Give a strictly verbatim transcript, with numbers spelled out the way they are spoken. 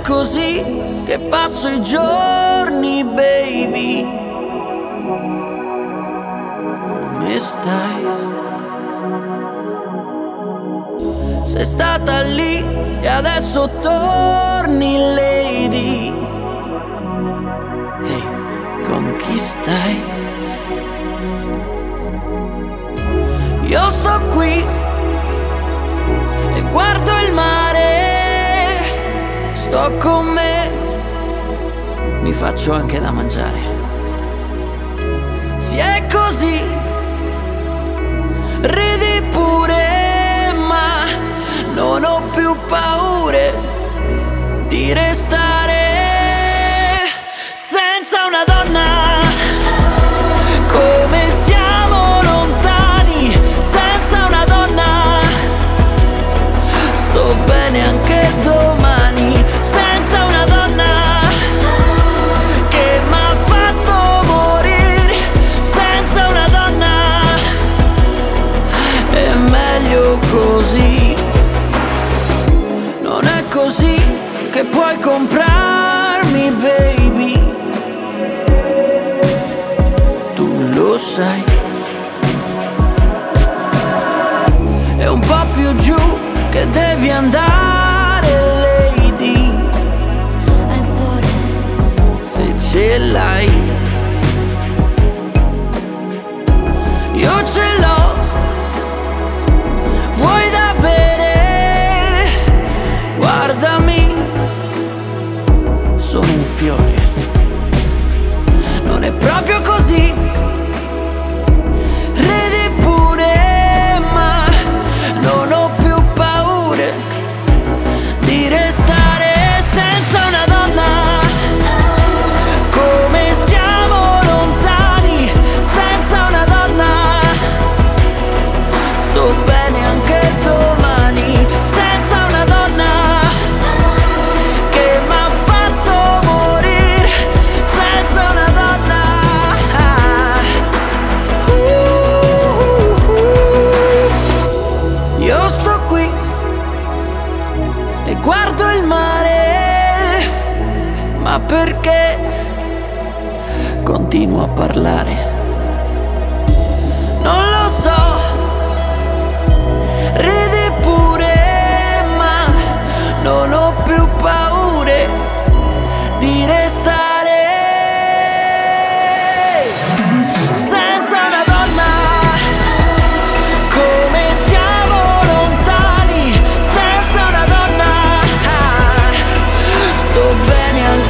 così che passo i giorni, baby. Come stai? Sei stata lì e adesso torni, lady. Ehi, con chi stai? Io sto qui e guardo il mare. Sto con me, mi faccio anche da mangiare. Si è così, ridi pure, ma non ho più paure di restare senza una donna. Come siamo lontani senza una donna. Sto bene anche domani senza una donna che m'ha fatto morire. Senza una donna è meglio così. Non è così che puoi comprarmi, baby. Tu lo sai. È un po' più giù che devi andare, lady. Al cuore, Se ce l'hai, io ce l'ho. Vuoi da bere? Guardami, sono un fiore. Non è proprio così. Ridi pure, ma non ho più paure di restare senza una donna. Come siamo lontani senza una donna. Sto bene anche domani senza una donna che m'ha fatto morire. Senza una donna. Uh, uh. Io sto qui e guardo il mare, ma perché continuo a parlare? Non lo so. Ridi pure, ma non ho più paure di restare senza una donna. Come siamo lontani senza una donna. Sto bene anche